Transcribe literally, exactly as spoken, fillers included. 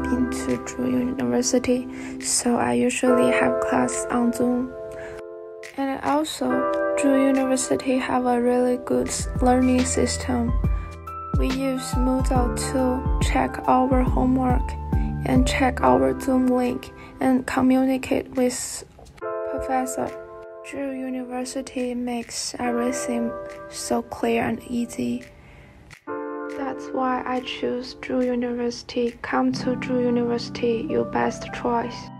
been to Drew University, so I usually have class on Zoom. And also, Drew University have a really good learning system. We use Moodle to check our homework and check our Zoom link and communicate with professor. Drew University makes everything so clear and easy. That's why I choose Drew University. Come to Drew University, your best choice.